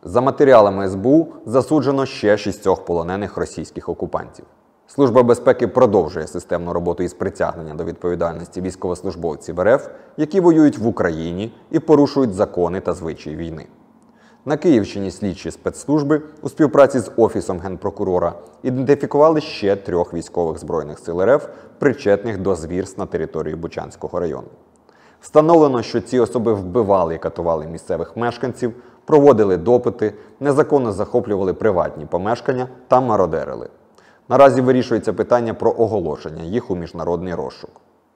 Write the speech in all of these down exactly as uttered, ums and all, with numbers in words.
За матеріалами ес бе у засуджено ще шістьох полонених російських окупантів. Служба безпеки продовжує системну роботу із притягнення до відповідальності військовослужбовців ер еф, які воюють в Україні і порушують закони та звичаї війни. На Київщині слідчі спецслужби у співпраці з Офісом Генпрокурора ідентифікували ще трьох військових Збройних сил ер еф, причетних до звірств на території Бучанського району. Встановлено, що ці особи вбивали і катували місцевих мешканців, проводили допити, незаконно захоплювали приватні помешкання та мародерили. Наразі вирішується питання про оголошення їх у міжнародний розшук.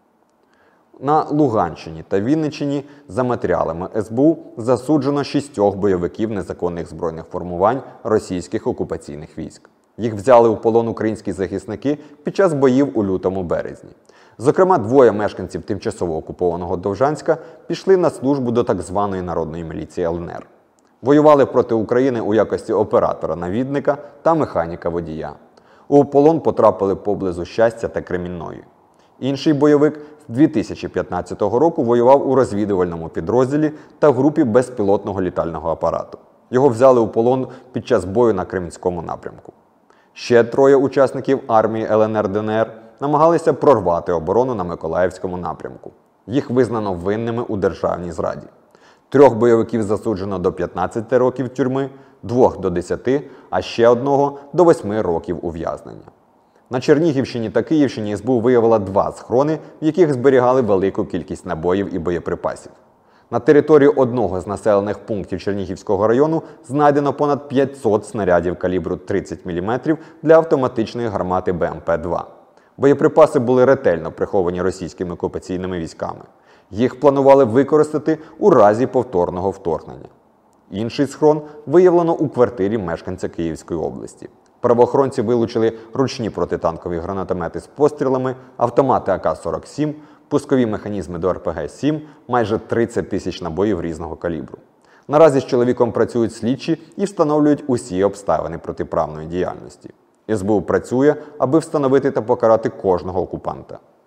На Луганщині та Вінниччині за матеріалами ес бе у засуджено шістьох бойовиків незаконних збройних формувань російських окупаційних військ. Їх взяли у полон українські захисники під час боїв у лютому-березні. Зокрема, двоє мешканців тимчасово окупованого Довжанська пішли на службу до так званої народної міліції ел ен ер. Воювали проти України у якості оператора-навідника та механіка-водія. У полон потрапили поблизу Щастя та Кремінної. Інший бойовик з дві тисячі п'ятнадцятого року воював у розвідувальному підрозділі та в групі безпілотного літального апарату. Його взяли у полон під час бою на Кремінському напрямку. Ще троє учасників армії ел ен ер де ен ер намагалися прорвати оборону на Миколаївському напрямку. Їх визнано винними у державній зраді. Трьох бойовиків засуджено до п'ятнадцяти років тюрми, двох до десяти, а ще одного до восьми років ув'язнення. На Чернігівщині та Київщині ес бе у виявила два схрони, в яких зберігали велику кількість набоїв і боєприпасів. На території одного з населених пунктів Чернігівського району знайдено понад п'ятсот снарядів калібру тридцять міліметрів для автоматичної гармати бе ем пе два. Боєприпаси були ретельно приховані російськими окупаційними військами. Їх планували використати у разі повторного вторгнення. Інший схрон виявлено у квартирі мешканця Київської області. Правоохоронці вилучили ручні протитанкові гранатомети з пострілами, автомати а ка сорок сім, пускові механізми до ер пе ге сім, майже тридцять тисяч набоїв різного калібру. Наразі з чоловіком працюють слідчі і встановлюють усі обставини протиправної діяльності. ес бе у працює, аби встановити та покарати кожного окупанта.